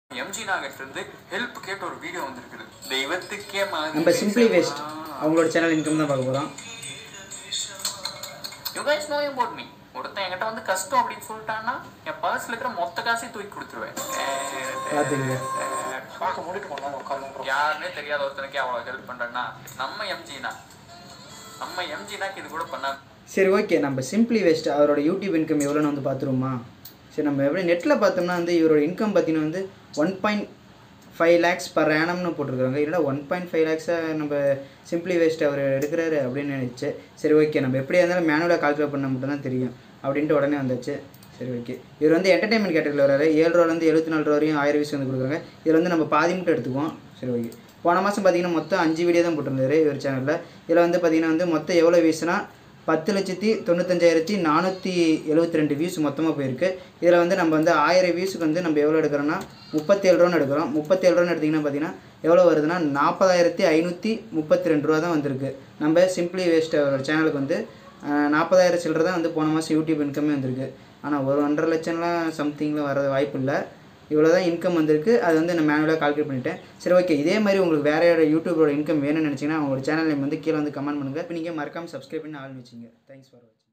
MG நாகர்ல இருந்து help கேட்ட ஒரு வீடியோ வந்திருக்குது. தெய்வத்துக்கே நம்ம சிம்பிளி வேஸ்ட் அவங்களோட சேனல் இன்கம் தான் பார்க்க போறோம். You guys know about me. ஒருத்தன் என்கிட்ட வந்து கஷ்டம் அப்படின்னு சொல்லிட்டான்னா என் பர்ஸ்ல இருக்கிற மொத்த காசையும் தூக்கி கொடுத்துருவேன். யாருன்னே தெரியாத ஒருத்தனுக்கே அவ்வளோ ஹெல்ப் பண்றேன்னா நம்ம எம்ஜினாக்கு இது கூட பண்ண. சரி ஓகே, நம்ம சிம்பிளி வேஸ்ட் அவரோட யூடியூப் இன்கம் எவ்வளோன்னு வந்து பார்த்துருவோமா? சரி, நம்ம எப்படி நெட்டில் பார்த்தோம்னா வந்து இவரோட இன்கம் பார்த்தீங்கன்னா வந்து 1.5 lakhs பர் ஆனம்னு போட்டிருக்காங்க. இல்லை 1.5 lakhs நம்ம சிம்பிளி வேஸ்ட் அவர் எடுக்கிறாரு அப்படின்னு நினச்சி, சரி ஓகே நம்ம எப்படியா இருந்தாலும் மேனுவலாக கால்குலேட் பண்ண மட்டும் தான் தெரியும் அப்படின்ட்டு உடனே வந்தாச்சு. சரி ஓகே, இவர் வந்து என்டர்டைன்மெண்ட் கேட்டகரியில் வராரு. 7 ரூபாலேருந்து 74 ரூபா வரையும் 1000 வியூஸ் வந்து கொடுக்குறாங்க. இதில் வந்து நம்ம பாதி மட்டும் எடுத்துக்குவோம். சரி ஓகே, போன மாதம் பார்த்தீங்கன்னா மொத்தம் 5 வீடியோ தான் போட்டிருந்தாரு இவர் சேனலில். இதில் வந்து பார்த்தீங்கன்னா வந்து மொத்தம் எவ்வளோ வியூஸ்னா 10,95,472 வியூஸ் மொத்தமாக போயிருக்கு. இதில் வந்து நம்ம வந்து 1000 வியூஸுக்கு வந்து நம்ம எவ்வளோ எடுக்கிறோன்னா 37 ரூபான்னு எடுக்கிறோம். 37 ரூபான்னு எடுத்திங்கன்னா பார்த்தீங்கன்னா எவ்வளோ வருதுன்னா 40,532 ரூபா தான் வந்திருக்கு. நம்ம சிம்பிளி வேஸ்ட் அவரோட சேனலுக்கு வந்து 40,000 சில்லரை தான் வந்து போன மாதம் யூடியூப் இன்கமே வந்திருக்கு. ஆனால் ஒரு 1.5 லட்சம்லாம் சம்திங்கில் வர வாய்ப்பு இல்லை. இவ்வளோ தான் இன்கம் வந்திருக்கு. அது வந்து நான் மேனுவலாக கால்குலேட் பண்ணிட்டேன். சரி ஓகே, இதே மாதிரி உங்களுக்கு வேறு யாரோட யூடியூபோட இன்கம் வேணும்னு நினச்சிங்கன்னா அவங்களோட சேனல் நேம் வந்து கீழே வந்து கமெண்ட் பண்ணுங்கள். இப்போ நீங்கள் மறக்காமல் சப்ஸ்கிரைப் பண்ணி ஆள் வச்சுங்க. தேங்க்ஸ் ஃபார் வாட்சிங்.